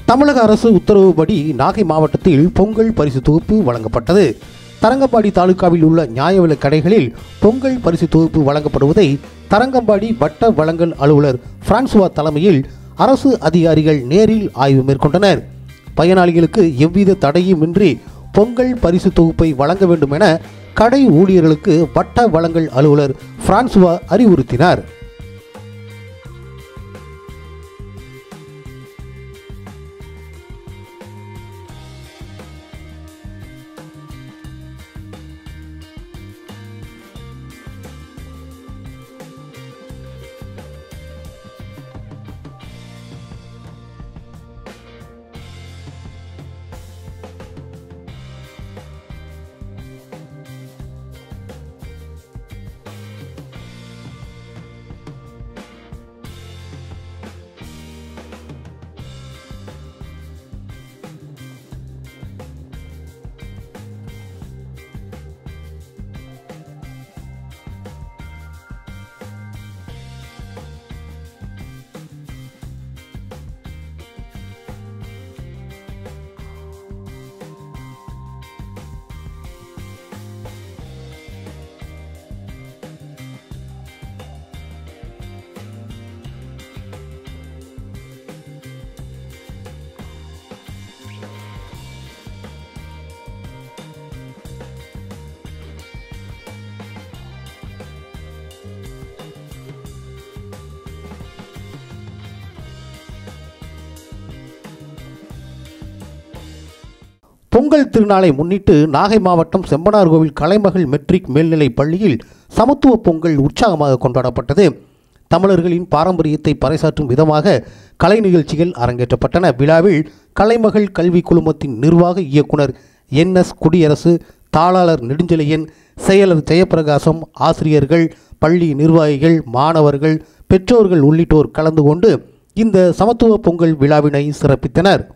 தமிழக அரசு உத்தரவுப்படி நாகை மாவட்டத்தில் பொங்கல் பரிசு தொகுப்பு வழங்கப்பட்டது. தரங்கம்பாடி தாலுகாவில் உள்ள நியாய விலைக் கடைகளில் பொங்கல் பரிசு தொகுப்பு வழங்கப்படுவதை தரங்கம்பாடி வட்ட வழங்கல் அலுவலர் பிரான்சுவா தலைமையில் அரசு அதிகாரிகள் நேரில் ஆய்வு மேற்கொண்டனர். பயனாளிகளுக்கு எவ்வித தடையுமின்றி பொங்கல் பரிசு தொகுப்பை வழங்க வேண்டும் என கடை ஊழியர்களுக்கு வட்ட வழங்கல் அலுவலர் பிரான்சுவா அறிவுறுத்தினார். பொங்கல் திருநாளை முன்னிட்டு நாகை மாவட்டம் செம்பனார்கோவில் கலைமகள் மெட்ரிக் மேல்நிலைப் பள்ளியில் சமத்துவ பொங்கல் உற்சாகமாக கொண்டாடப்பட்டது. தமிழர்களின் பாரம்பரியத்தை பறைசாற்றும் விதமாக கலை நிகழ்ச்சிகள் அரங்கேற்றப்பட்டன. விழாவில் கலைமகள் கல்வி குழுமத்தின் நிர்வாக இயக்குனர் NS குடியரசு, தாளாளர் நெடுஞ்செழியன், செயலர் ஜெயப்பிரகாசம், ஆசிரியர்கள், பள்ளி நிர்வாகிகள், மாணவர்கள், பெற்றோர்கள் உள்ளிட்டோர் கலந்து கொண்டு இந்த சமத்துவ பொங்கல் விழாவினை சிறப்பித்தனர்.